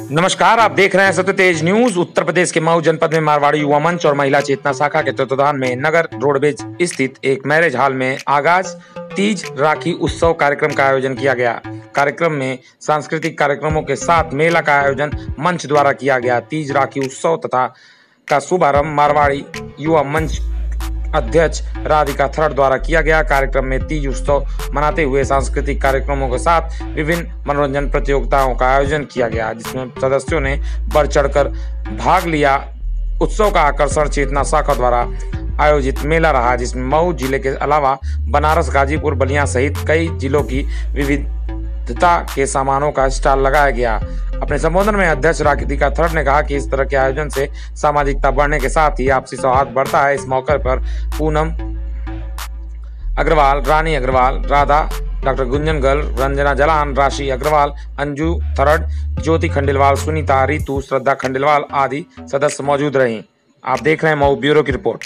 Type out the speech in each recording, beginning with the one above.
नमस्कार, आप देख रहे हैं सत्य तेज न्यूज। उत्तर प्रदेश के मऊ जनपद में मारवाड़ी युवा मंच और महिला चेतना शाखा के तत्वाधान में नगर रोडवेज स्थित एक मैरिज हॉल में आगाज तीज राखी उत्सव कार्यक्रम का आयोजन किया गया। कार्यक्रम में सांस्कृतिक कार्यक्रमों के साथ मेला का आयोजन मंच द्वारा किया गया। तीज राखी उत्सव तथा का शुभारंभ मारवाड़ी युवा मंच अध्यक्ष राधिका थर्ड द्वारा किया गया। कार्यक्रम में तीज उत्सव मनाते हुए सांस्कृतिक कार्यक्रमों के साथ विभिन्न मनोरंजन प्रतियोगिताओं का आयोजन किया गया, जिसमें सदस्यों ने बढ़ चढ़कर भाग लिया। उत्सव का आकर्षण चेतना शाखा द्वारा आयोजित मेला रहा, जिसमें मऊ जिले के अलावा बनारस, गाजीपुर, बलिया सहित कई जिलों की विविधता के सामानों का स्टॉल लगाया गया। अपने संबोधन में अध्यक्ष राधिका थर्ड ने कहा कि इस तरह के आयोजन से सामाजिकता बढ़ने के साथ ही आपसी सौहार्द बढ़ता है। इस मौके पर पूनम अग्रवाल, रानी अग्रवाल, राधा, डॉक्टर गुंजन गर्ल, रंजना जलान, राशि अग्रवाल, अंजू थर्ड, ज्योति खंडेलवाल, सुनीता, रितु, श्रद्धा खंडेलवाल आदि सदस्य मौजूद रहे। आप देख रहे हैं मऊ ब्यूरो की रिपोर्ट।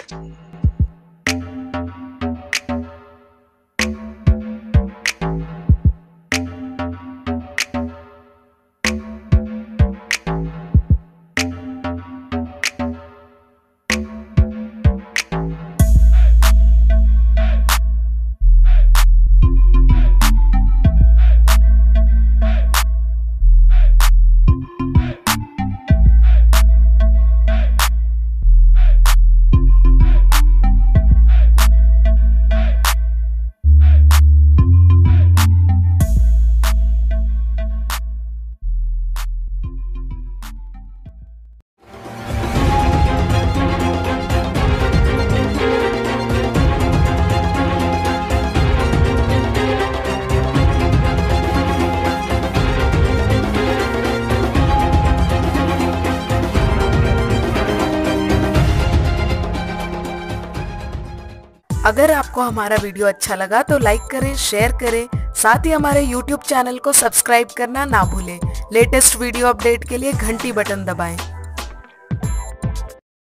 अगर आपको हमारा वीडियो अच्छा लगा तो लाइक करें, शेयर करें, साथ ही हमारे YouTube चैनल को सब्सक्राइब करना ना भूलें। लेटेस्ट वीडियो अपडेट के लिए घंटी बटन दबाएं।